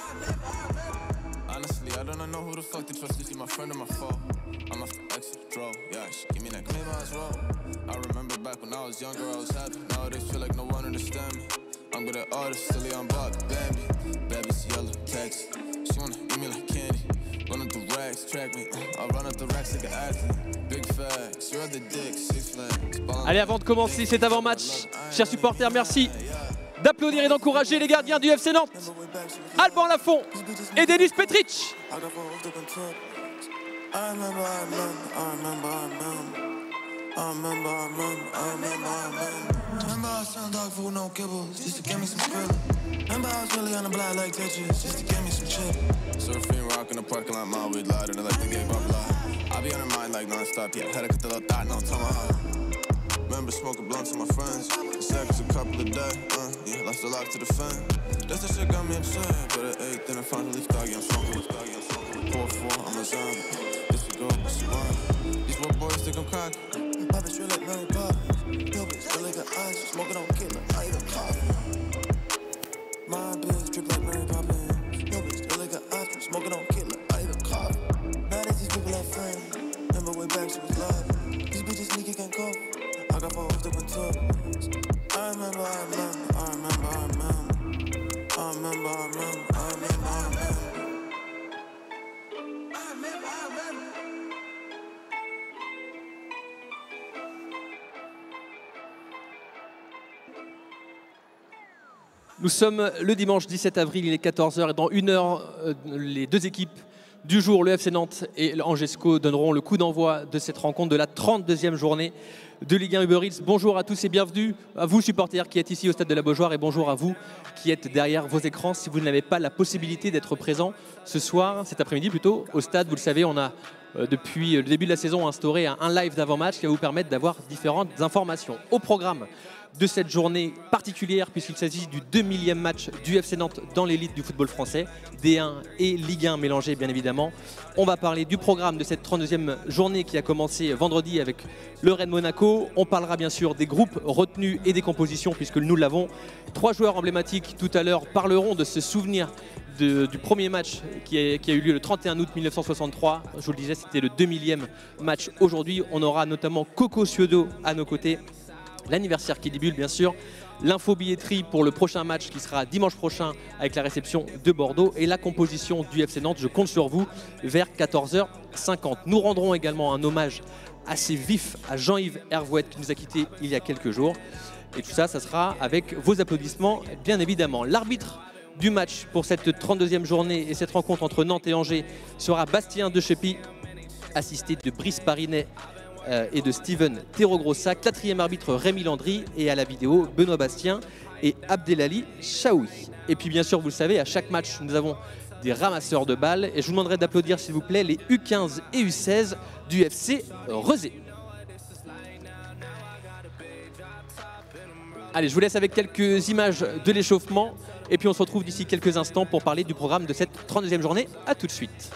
Honestly, I don't know who the fuck to trust. Is she my friend or my foe? I'm off the exit, draw. Yeah, she give me that claim as well. I remember back when I was younger, I was happy. Nowadays feel like no one understand me. I'm good at artists, silly on Bob, Bambi. Baby's yellow, taxi. She wanna eat me like candy. Run up the racks, track me. I'll run up the racks like an athlete. Big facts, you're the dick, six flags. Allez, avant de commencer cet avant-match, chers supporters, merci d'applaudir et d'encourager les gardiens du FC Nantes, Alban Lafont et Denis Petric. Surfing, rock in the parking lot, my weed louder than like the gay bubble. I be on her mind like non-stop, yeah. Had to cut the little thought, no tomahawk. Remember smoking blunts with my friends. Seconds a couple of days, yeah, lost a lot to the fan. That's the shit got me upset, but at 8, then I finally doggy, I'm smoking. 4-4, I'm a zombie. This we go, this one. These little boys think I'm cocky. My bitch feel like Mary Poppins. Yo, bitch feel like an ice. Smoking on killer, I eat a coffee. My bitch drip like Mary Poppins. Yo, bitch feel like an ice. Smoking on killer, I eat a coffee. Now that these people are friends. Remember way back, she was love. These bitches sneaky can't cope. I got 4 different tubs. I remember. Nous sommes le dimanche 17 avril, il est 14 h et dans 1 heure, les deux équipes du jour, le FC Nantes et l'Angesco, donneront le coup d'envoi de cette rencontre de la 32e journée de Ligue 1 Uber Eats. Bonjour à tous et bienvenue à vous supporters qui êtes ici au stade de la Beaujoire et bonjour à vous qui êtes derrière vos écrans si vous n'avez pas la possibilité d'être présent ce soir, cet après-midi plutôt, au stade. Vous le savez, on a depuis le début de la saison instauré un live d'avant-match qui va vous permettre d'avoir différentes informations. Au programme de cette journée particulière puisqu'il s'agit du 2000e match du FC Nantes dans l'élite du football français, D1 et Ligue 1 mélangés bien évidemment. On va parler du programme de cette 32e journée qui a commencé vendredi avec le Rennes Monaco. On parlera bien sûr des groupes retenus et des compositions puisque nous l'avons. 3 joueurs emblématiques tout à l'heure parleront de ce souvenir du premier match qui a eu lieu le 31 août 1963. Je vous le disais, c'était le 2000e match aujourd'hui. On aura notamment Coco Ciodo à nos côtés. L'anniversaire qui débute bien sûr, l'info-billetterie pour le prochain match qui sera dimanche prochain avec la réception de Bordeaux et la composition du FC Nantes. Je compte sur vous vers 14 h 50. Nous rendrons également un hommage assez vif à Jean-Yves Hervouet qui nous a quittés il y a quelques jours. Et tout ça, ça sera avec vos applaudissements bien évidemment. L'arbitre du match pour cette 32e journée et cette rencontre entre Nantes et Angers sera Bastien Deschepy, assisté de Brice Parinet et de Steven Terrogrossa, 4e arbitre Rémi Landry et à la vidéo Benoît Bastien et Abdelali Chaoui. Et puis bien sûr, vous le savez, à chaque match, nous avons des ramasseurs de balles et je vous demanderai d'applaudir s'il vous plaît les U15 et U16 du FC Rezé. Allez, je vous laisse avec quelques images de l'échauffement et puis on se retrouve d'ici quelques instants pour parler du programme de cette 32e journée. A tout de suite.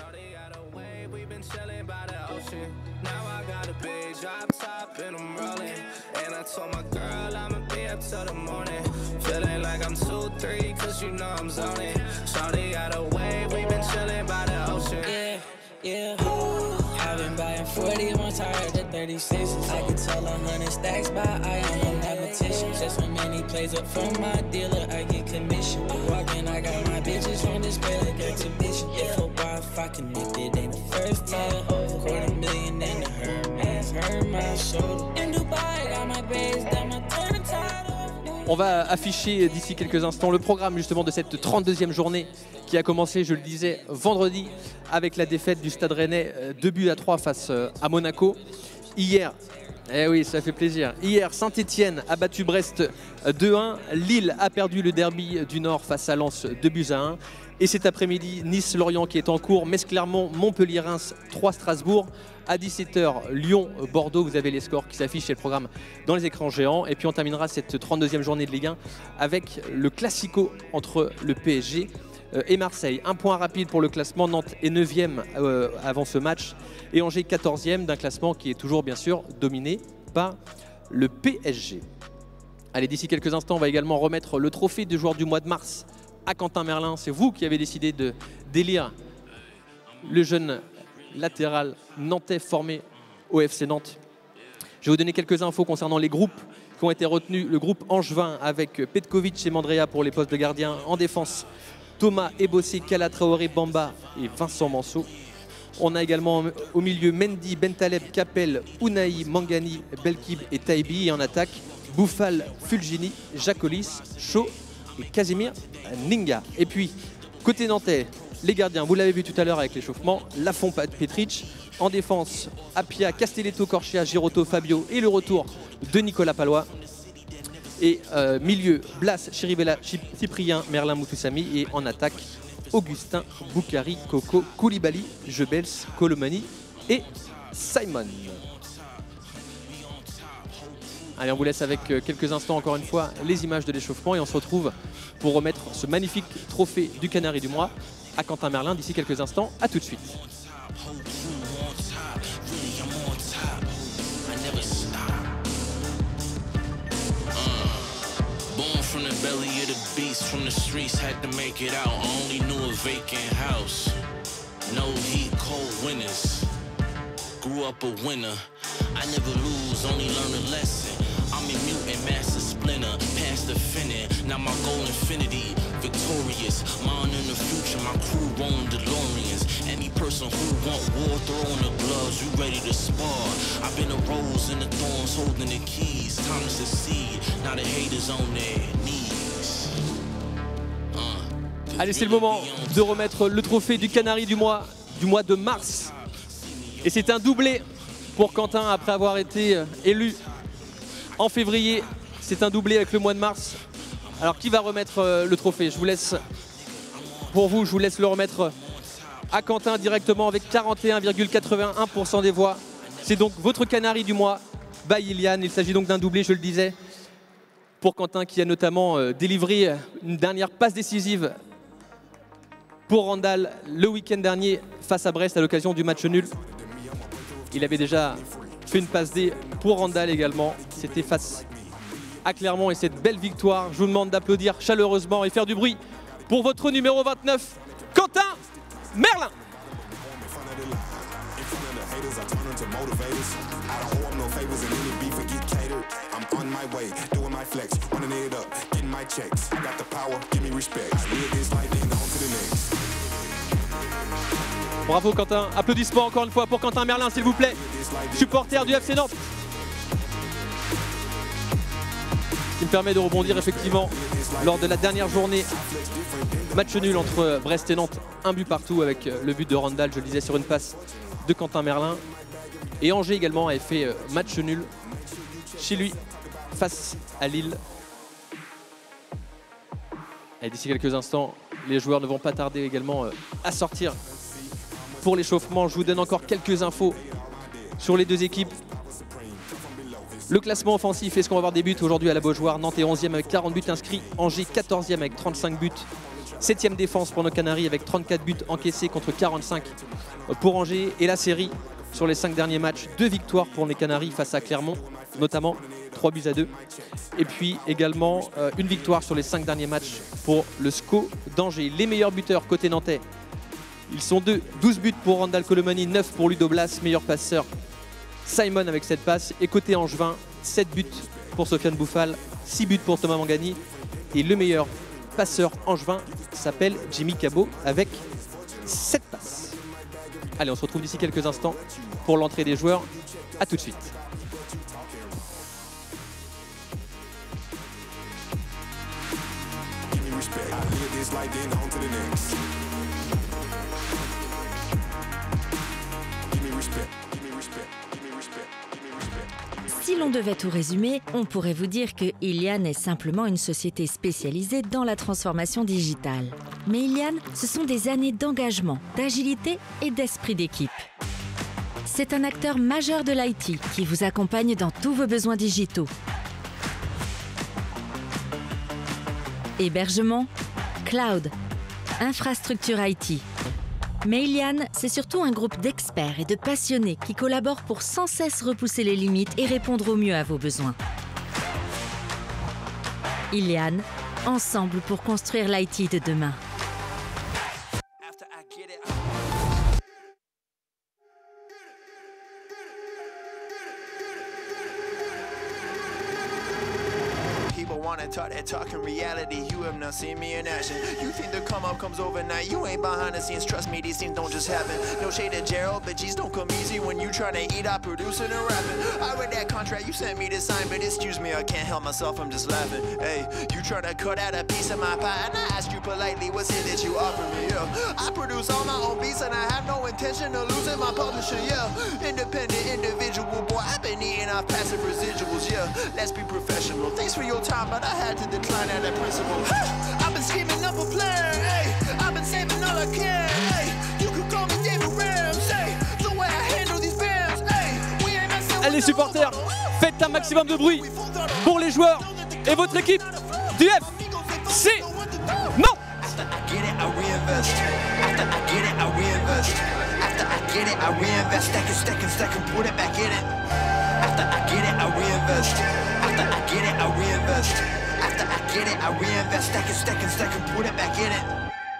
Told my girl I'ma be up till the morning. Feeling like I'm 2-3, cause you know I'm zoning. Shawty got away, we been chilling by the ocean. Yeah. I've been buying 40 once I heard the 36s. I could tell 100 stacks by I am a mathematician. Just so many plays up from my dealer, I get commission. Walking, I got my bitches on display like exhibition. If a Wi-Fi connected ain't the first time. $250,000 in the Hermes, hurt my shoulder. In Dubai, got my base, got my turntide. On va afficher d'ici quelques instants le programme justement de cette 32e journée qui a commencé, je le disais, vendredi avec la défaite du Stade Rennais 2-3 face à Monaco. Hier, eh oui, ça fait plaisir. Hier, Saint-Etienne a battu Brest 2-1. Lille a perdu le derby du Nord face à Lens 2-1. Et cet après-midi, Nice-Lorient qui est en cours, Metz-Clermont, Montpellier-Reims, 3 Strasbourg. À 17 h, Lyon-Bordeaux, vous avez les scores qui s'affichent et le programme dans les écrans géants. Et puis on terminera cette 32e journée de Ligue 1 avec le Classico entre le PSG et Marseille. Un point rapide pour le classement, Nantes est 9e avant ce match et Angers 14e d'un classement qui est toujours bien sûr dominé par le PSG. Allez, d'ici quelques instants, on va également remettre le trophée du joueur du mois de mars à Quentin Merlin. C'est vous qui avez décidé d'élire le jeune latéral nantais formé au FC Nantes. Je vais vous donner quelques infos concernant les groupes qui ont été retenus. Le groupe Angevin avec Petkovic et Mandrea pour les postes de gardien. En défense, Thomas Ebossé, Kala Traoré, Bamba et Vincent Manceau. On a également au milieu Mendy, Bentaleb, Capel, Unai, Mangani, Belkib et Taibi. Et en attaque, Bouffal, Fulgini, Jacolis, Shaw et Casimir Ninga. Et puis, côté nantais, les gardiens, vous l'avez vu tout à l'heure avec l'échauffement, Lafont, Petric. En défense, Appia, Castelletto, Corchia, Girotto, Fabio et le retour de Nicolas Palois. Et milieu, Blas, Chirivella, Cyprien, Merlin, Moutoussamy. Et en attaque, Augustin, Boukari, Coco, Koulibaly, Jebels, Colomani et Simon. Allez, on vous laisse avec quelques instants encore une fois les images de l'échauffement et on se retrouve pour remettre ce magnifique trophée du Canari du mois à Quentin Merlin d'ici quelques instants. À tout de suite. From the belly of the beast, from the streets, had to make it out. I only knew a vacant house. No heat, cold winters. Grew up a winner. I never lose, only learn a lesson. I'm a mutant, master splinter, past the finning. Now my goal infinity, victorious. Mine in the future, my crew rolling DeLoreans. Any person who want war, throw on the gloves, you ready to spar. I've been a rose in the thorns, holding the keys. Time to succeed, now the haters on their knees. Allez, c'est le moment de remettre le trophée du Canari du mois de mars. Et c'est un doublé pour Quentin après avoir été élu en février. C'est un doublé avec le mois de mars. Alors qui va remettre le trophée? Je vous laisse le remettre à Quentin directement avec 41,81% des voix. C'est donc votre Canari du mois by Ilian. Il s'agit donc d'un doublé, je le disais, pour Quentin qui a notamment délivré une dernière passe décisive pour Randall le week-end dernier face à Brest à l'occasion du match nul. Il avait déjà fait une passe D pour Randall également. C'était face à Clermont et cette belle victoire. Je vous demande d'applaudir chaleureusement et faire du bruit pour votre numéro 29, Quentin Merlin. Bravo Quentin, applaudissements encore une fois pour Quentin Merlin s'il vous plaît, supporter du FC Nantes. Ce qui me permet de rebondir effectivement lors de la dernière journée, match nul entre Brest et Nantes, un but partout avec le but de Randall, je le disais, sur une passe de Quentin Merlin. Et Angers également avait fait match nul chez lui face à Lille. Et d'ici quelques instants, les joueurs ne vont pas tarder également à sortir pour l'échauffement. Je vous donne encore quelques infos sur les deux équipes. Le classement offensif, est-ce qu'on va avoir des buts aujourd'hui à la Beaujoire? Nantes est 11e avec 40 buts inscrits, Angers 14e avec 35 buts. 7e défense pour nos Canaries avec 34 buts encaissés contre 45 pour Angers. Et la série sur les 5 derniers matchs, 2 victoires pour les Canaries face à Clermont, notamment 3-2. Et puis également une victoire sur les 5 derniers matchs pour le SCO d'Angers. Les meilleurs buteurs côté nantais, ils sont 12 buts pour Randall Colomani, 9 pour Ludo Blas, meilleur passeur Simon avec 7 passes. Et côté Angevin, 7 buts pour Sofiane Bouffal, 6 buts pour Thomas Mangani. Et le meilleur passeur angevin s'appelle Jimmy Cabot avec 7 passes. Allez, on se retrouve d'ici quelques instants pour l'entrée des joueurs. A tout de suite. Si l'on devait tout résumer, on pourrait vous dire que Ilian est simplement une société spécialisée dans la transformation digitale. Mais Ilian, ce sont des années d'engagement, d'agilité et d'esprit d'équipe. C'est un acteur majeur de l'IT qui vous accompagne dans tous vos besoins digitaux. Hébergement, cloud, infrastructure IT. Mais Ilian, c'est surtout un groupe d'experts et de passionnés qui collaborent pour sans cesse repousser les limites et répondre au mieux à vos besoins. Ilian, ensemble pour construire l'Haïti de demain. People wanna talk that talk in reality. You have not seen me in action. You think the come up comes overnight. You ain't behind the scenes. Trust me, these things don't just happen. No shade to Gerald, but G's don't come easy when you tryna eat out producing and rapping. I read that contract you sent me to sign, but excuse me, I can't help myself, I'm just laughing. Hey, you tryna cut out a piece of my pie, and I asked you politely, what's it that you offer me? Yeah, I produce all my own beats, and I have no intention of losing my publisher. Yeah, independent individual, boy, I've been eating off passive residuals. Yeah, let's be professional. Thanks for your time, but I had to decline at that principle. I've been scheming up a plan, hey. I've been saving all I can, hey. You could call me David Ramsey. The way I handle these bands, hey. We ain't messing with Allez supporters, faites un maximum de bruit pour les joueurs et votre équipe du FC Nantes. After I get it, I reinvest. After I get it, I reinvest. After I get it, I reinvest. Stack and put it back in it. After I get it, I reinvest. After I get it, I reinvest. After I get it, I reinvest. Stack and put it back in it.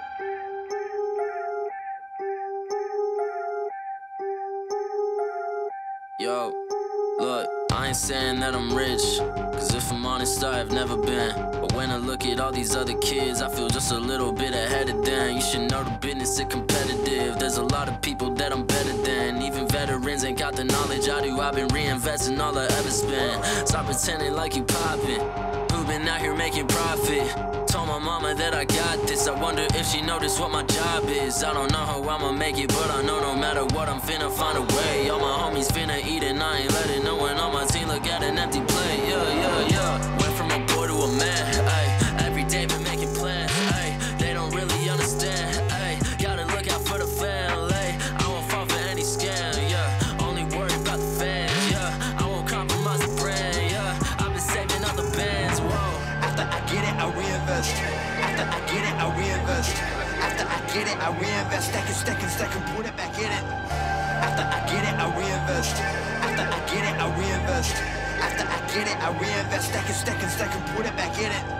Yo, look, I ain't saying that I'm rich, cause if I'm honest, I've never been. But when I look at all these other kids, I feel just a little bit ahead of them. You should know the business is competitive. There's a lot of people that I'm better than. Even veterans ain't got the knowledge I do. I've been reinvesting all I ever spent. Stop pretending like you poppin'. Who been out here making profit? Told my mama that I got this. I wonder if she noticed what my job is. I don't know how I'ma make it, but I know no matter what, I'm finna find a way. All my homies finna eat and I ain't letting no one on my team look at an empty plate. Yeah. Went from a boy to a man, ayy. Every day been making plans, ayy. They don't really understand, ayy. Gotta look out for the family. I won't fall for any scam, yeah. Only worry about the fans, yeah. I won't compromise the brand, yeah. I've been saving up the bands, whoa. After I get it, I reinvest. After I get it, I reinvest. After I get it, I reinvest. Stack and put it back in it. After I get it, I reinvest. After I get it, I reinvest. After I get it, I reinvest. Stack and put it back in it.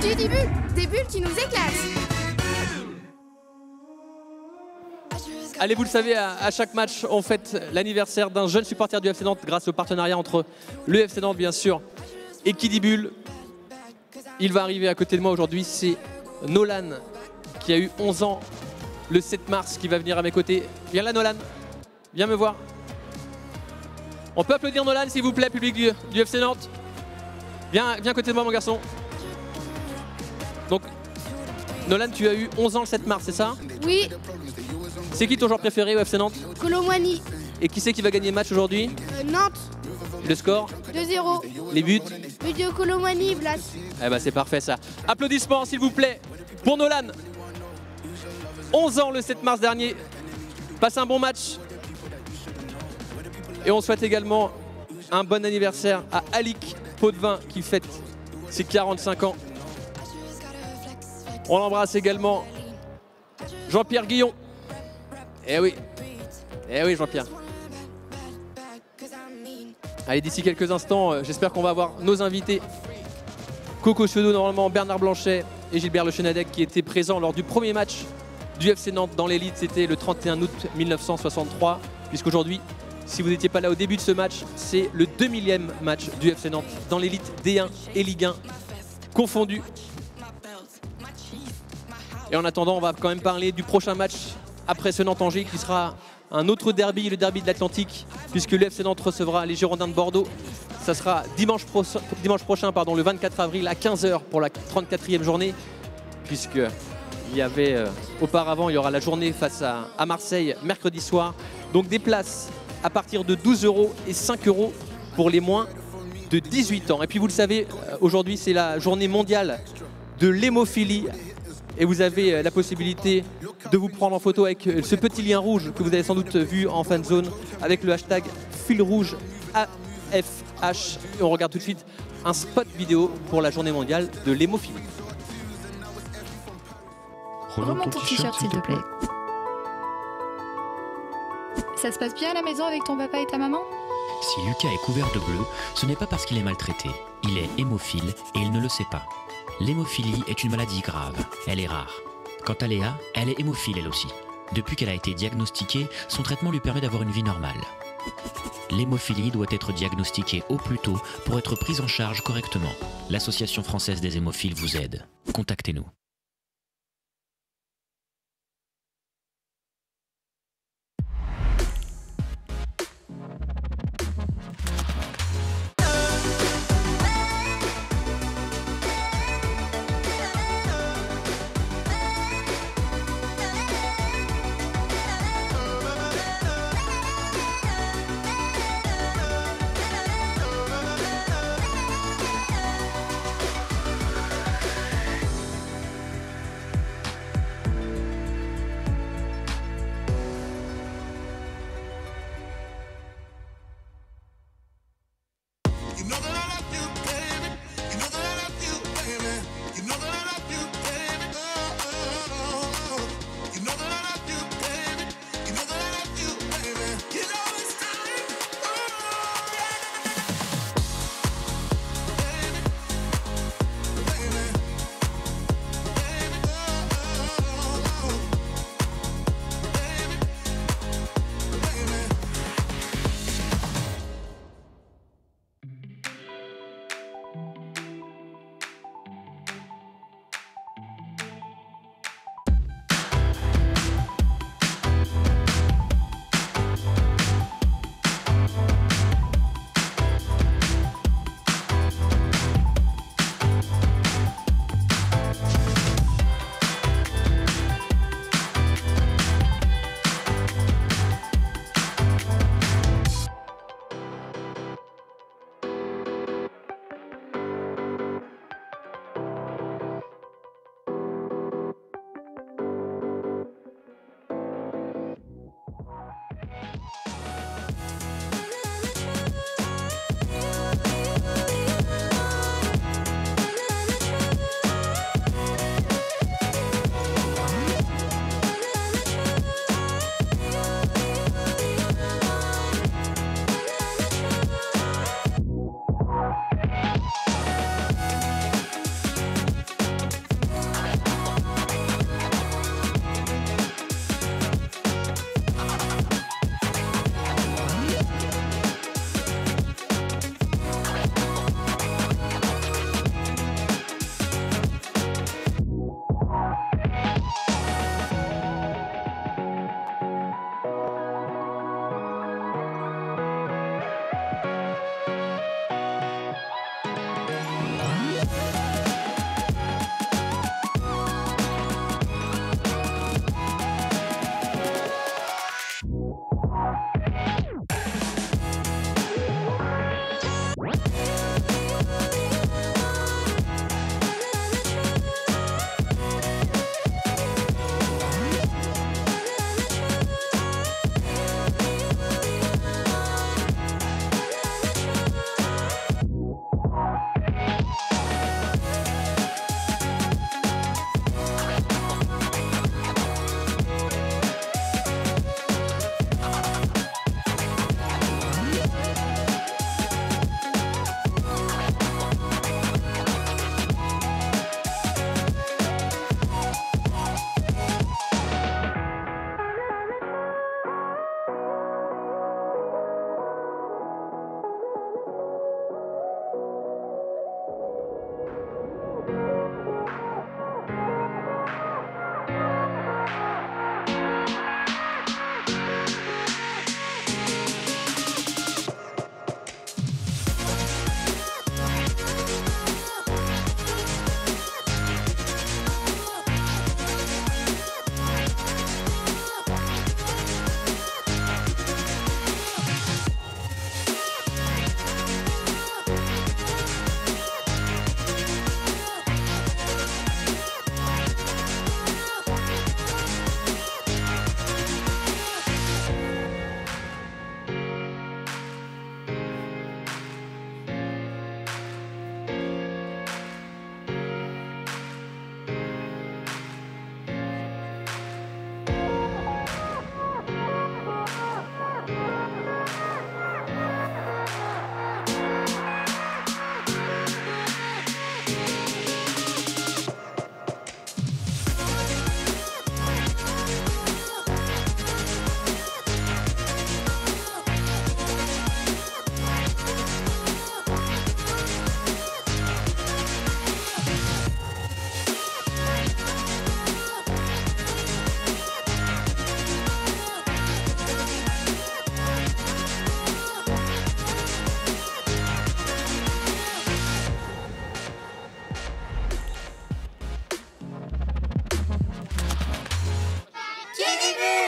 Du début, des bulles qui nous éclatent. Allez, vous le savez, à chaque match, on fête l'anniversaire d'un jeune supporter du FC Nantes grâce au partenariat entre le FC Nantes, bien sûr, et Kidi Bull. Il va arriver à côté de moi aujourd'hui, c'est Nolan, qui a eu 11 ans le 7 mars, qui va venir à mes côtés. Viens là, Nolan, viens me voir. On peut applaudir Nolan, s'il vous plaît, public du FC Nantes. Viens à côté de moi, mon garçon. Donc, Nolan, tu as eu 11 ans le 7 mars, c'est ça? Oui, C'est qui ton joueur préféré au FC Nantes? Colomwani. Et qui c'est qui va gagner le match aujourd'hui? Nantes, Le score? 2-0. Les buts? But de Colomwani, Blas. Eh ben c'est parfait ça. Applaudissements s'il vous plaît pour Nolan. 11 ans le 7 mars dernier. Passe un bon match. Et on souhaite également un bon anniversaire à Alik Potvin qui fête ses 45 ans. On l'embrasse également Jean-Pierre Guillon. Eh oui Jean-Pierre. Allez, d'ici quelques instants, j'espère qu'on va avoir nos invités. Coco Chedot, normalement, Bernard Blanchet et Gilbert Le Chenadec qui étaient présents lors du premier match du FC Nantes dans l'élite. C'était le 31 août 1963. Puisqu'aujourd'hui, si vous n'étiez pas là au début de ce match, c'est le 2000e match du FC Nantes dans l'élite D1 et Ligue 1 confondus. Et en attendant, on va quand même parler du prochain match après ce Nantes-Angers qui sera un autre derby, le derby de l'Atlantique, puisque le FC Nantes recevra les Girondins de Bordeaux. Ça sera dimanche prochain, le 24 avril à 15 h pour la 34e journée, puisque auparavant, il y aura la journée face à Marseille mercredi soir. Donc des places à partir de 12 € et 5 € pour les moins de 18 ans. Et puis vous le savez, aujourd'hui c'est la journée mondiale de l'hémophilie. Et vous avez la possibilité de vous prendre en photo avec ce petit lien rouge que vous avez sans doute vu en fan zone avec le hashtag fil rouge AFH. Et on regarde tout de suite un spot vidéo pour la journée mondiale de l'hémophilie. Remonte ton t-shirt s'il te plaît. Ça se passe bien à la maison avec ton papa et ta maman? Si Lucas est couvert de bleu, ce n'est pas parce qu'il est maltraité. Il est hémophile et il ne le sait pas. L'hémophilie est une maladie grave, elle est rare. Quant à Léa, elle est hémophile elle aussi. Depuis qu'elle a été diagnostiquée, son traitement lui permet d'avoir une vie normale. L'hémophilie doit être diagnostiquée au plus tôt pour être prise en charge correctement. L'Association française des hémophiles vous aide. Contactez-nous.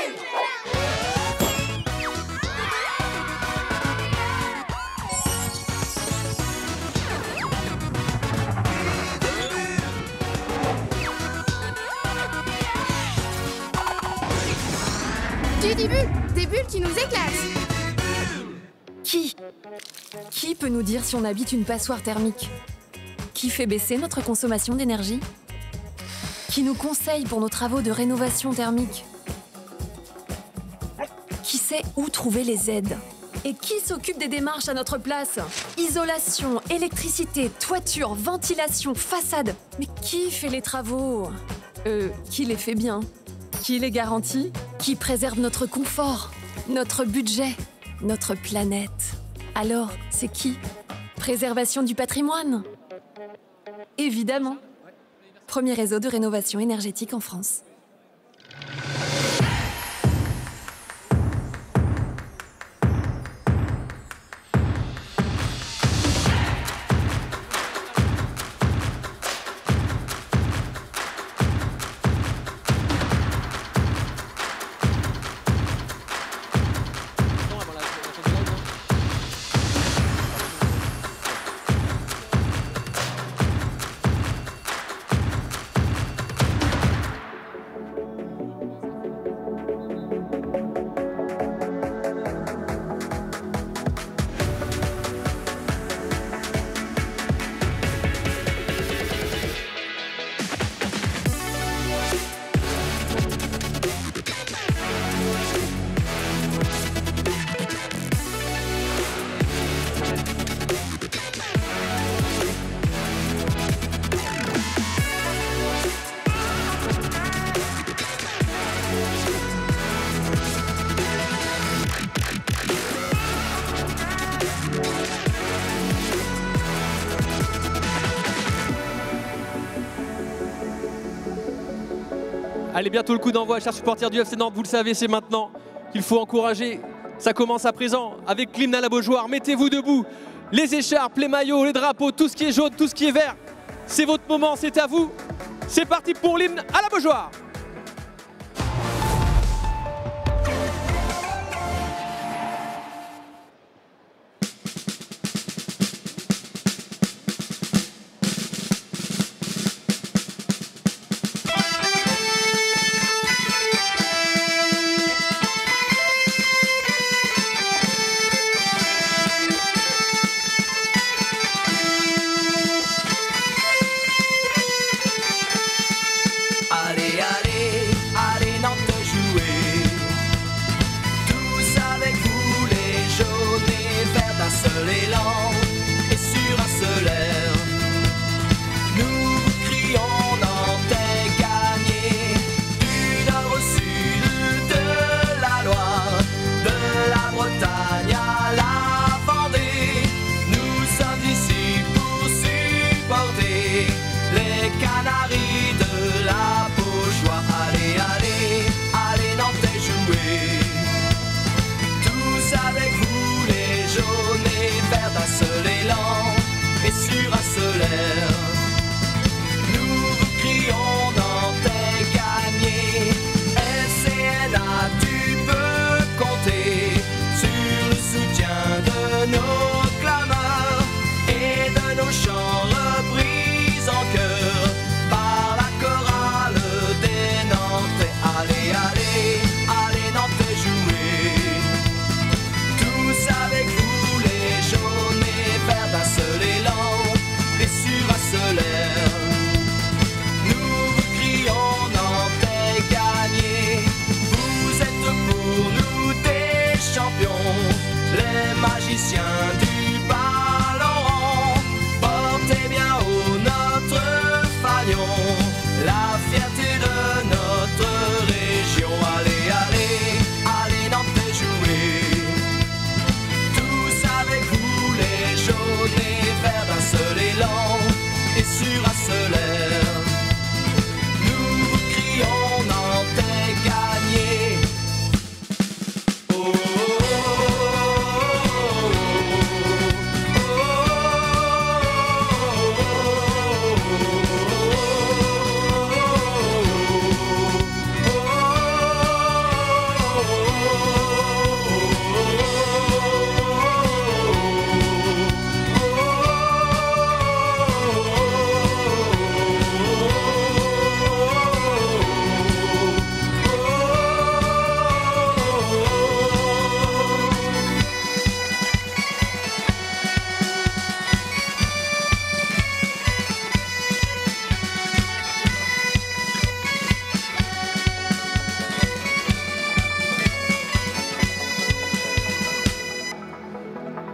Du début, des bulles qui nous éclatent. Qui peut nous dire si on habite une passoire thermique? Qui fait baisser notre consommation d'énergie? Qui nous conseille pour nos travaux de rénovation thermique? Qui sait où trouver les aides? Et qui s'occupe des démarches à notre place? Isolation, électricité, toiture, ventilation, façade. Mais qui fait les travaux? Qui les fait bien? Qui les garantit? Qui préserve notre confort, notre budget, notre planète? Alors, c'est qui? Préservation du patrimoine? Évidemment. Premier réseau de rénovation énergétique en France. Allez, bientôt le coup d'envoi, chers supporters du FC Nantes, vous le savez, c'est maintenant qu'il faut encourager. Ça commence à présent avec l'hymne à la Beaujoire. Mettez-vous debout, les écharpes, les maillots, les drapeaux, tout ce qui est jaune, tout ce qui est vert. C'est votre moment, c'est à vous. C'est parti pour l'hymne à la Beaujoire. Allez, allez.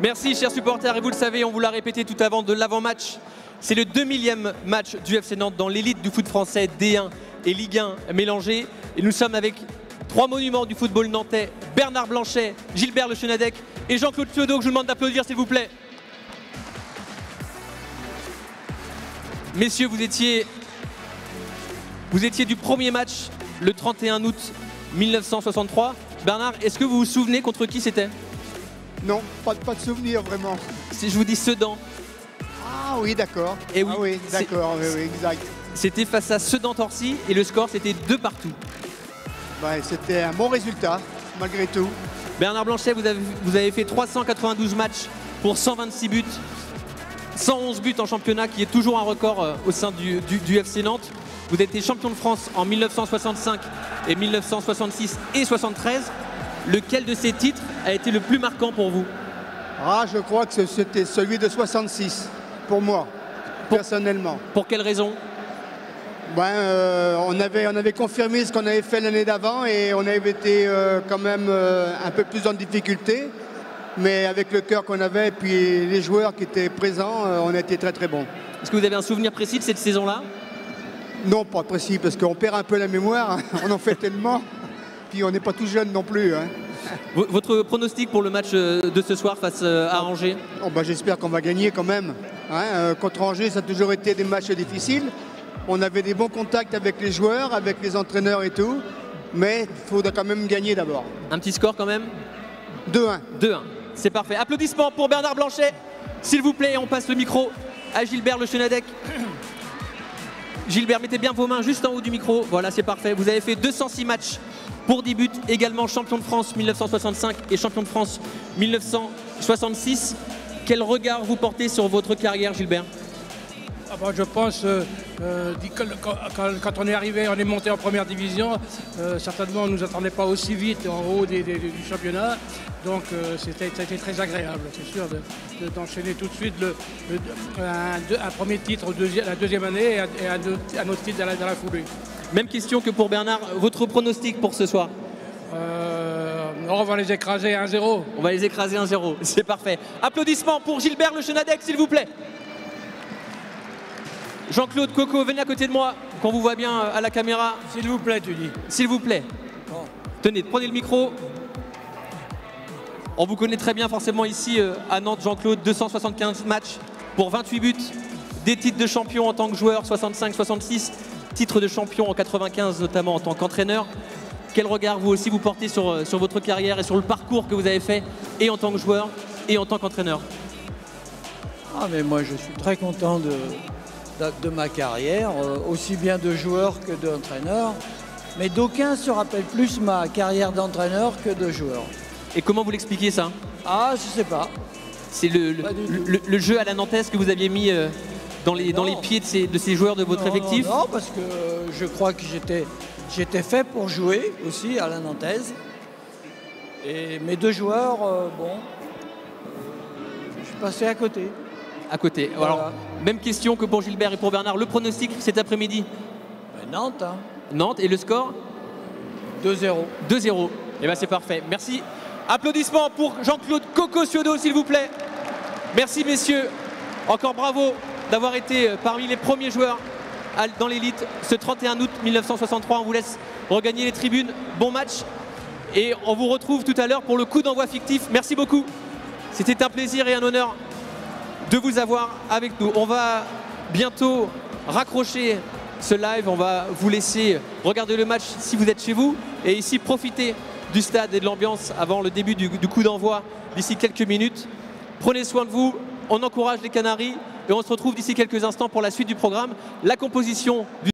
Merci chers supporters, et vous le savez, on vous l'a répété tout avant de l'avant-match. C'est le 2000e match du FC Nantes dans l'élite du foot français D1 et Ligue 1 mélangés. Et nous sommes avec 3 monuments du football nantais, Bernard Blanchet, Gilbert Le Chenadec et Jean-Claude Thiodot, que je vous demande d'applaudir s'il vous plaît. Messieurs, vous étiez du premier match le 31 août 1963. Bernard, est-ce que vous vous souvenez contre qui c'était? Non, pas de souvenir vraiment. Si je vous dis Sedan. Ah oui, d'accord. Et oui, ah oui, d'accord, oui, exact. C'était face à Sedan-Torcy et le score c'était 2-2. Ouais, c'était un bon résultat, malgré tout. Bernard Blanchet, vous avez fait 392 matchs pour 126 buts. 111 buts en championnat, qui est toujours un record au sein du FC Nantes. Vous avez été champion de France en 1965 et 1966 et 73. Lequel de ces titres a été le plus marquant pour vous? Ah, je crois que c'était celui de 66, pour moi, personnellement. Pour quelle raison? On avait confirmé ce qu'on avait fait l'année d'avant et on avait été quand même un peu plus en difficulté. Mais avec le cœur qu'on avait et puis les joueurs qui étaient présents, on a été très très bons. Est-ce que vous avez un souvenir précis de cette saison-là? Non, pas précis, parce qu'on perd un peu la mémoire, hein. On en fait tellement, puis on n'est pas tout jeune non plus. Hein. Votre pronostic pour le match de ce soir face à Angers? J'espère qu'on va gagner quand même. Hein. Contre Angers, ça a toujours été des matchs difficiles. On avait des bons contacts avec les joueurs, avec les entraîneurs et tout, mais il faudra quand même gagner d'abord. Un petit score quand même? 2-1. 2-1. C'est parfait. Applaudissements pour Bernard Blanchet. S'il vous plaît, on passe le micro à Gilbert Le Chenadec. Gilbert, mettez bien vos mains juste en haut du micro. Voilà, c'est parfait. Vous avez fait 206 matchs pour 10 buts. Également champion de France 1965 et champion de France 1966. Quel regard vous portez sur votre carrière, Gilbert? Je pense, quand on est arrivé, on est monté en première division, certainement on ne nous attendait pas aussi vite en haut du championnat, donc ça a été très agréable, c'est sûr, d'enchaîner tout de suite un premier titre la deuxième année et un autre titre dans la foulée. Même question que pour Bernard, votre pronostic pour ce soir? On va les écraser 1-0. On va les écraser 1-0, c'est parfait. Applaudissements pour Gilbert Le Chenadec, s'il vous plaît. Jean-Claude, Coco, venez à côté de moi, qu'on vous voit bien à la caméra. S'il vous plaît, tu dis. S'il vous plaît. Bon. Tenez, prenez le micro. On vous connaît très bien forcément ici à Nantes, Jean-Claude. 275 matchs pour 28 buts. Des titres de champion en tant que joueur, 65-66. Titres de champion en 95, notamment en tant qu'entraîneur. Quel regard vous aussi vous portez sur votre carrière et sur le parcours que vous avez fait, et en tant que joueur et en tant qu'entraîneur? Mais moi, je suis très content de ma carrière, aussi bien de joueur que d'entraîneur. Mais d'aucuns se rappellent plus ma carrière d'entraîneur que de joueur. Et comment vous l'expliquez ça? Ah, je sais pas. C'est le jeu à la nantaise que vous aviez mis dans les pieds de ces joueurs de votre effectif? Non, parce que je crois que j'étais fait pour jouer aussi à la nantaise. Et mes deux joueurs, je suis passé à côté. À côté. Voilà. Alors, même question que pour Gilbert et pour Bernard. Le pronostic cet après-midi? Nantes. Hein. Nantes, et le score? 2-0. 2-0. Et bien c'est parfait. Merci. Applaudissements pour Jean-Claude Coco Thiodot, s'il vous plaît. Merci messieurs. Encore bravo d'avoir été parmi les premiers joueurs dans l'élite ce 31 août 1963. On vous laisse regagner les tribunes. Bon match. Et on vous retrouve tout à l'heure pour le coup d'envoi fictif. Merci beaucoup. C'était un plaisir et un honneur de vous avoir avec nous. On va bientôt raccrocher ce live. On va vous laisser regarder le match si vous êtes chez vous. Et ici, profitez du stade et de l'ambiance avant le début du coup d'envoi d'ici quelques minutes. Prenez soin de vous. On encourage les Canaries et on se retrouve d'ici quelques instants pour la suite du programme. La composition du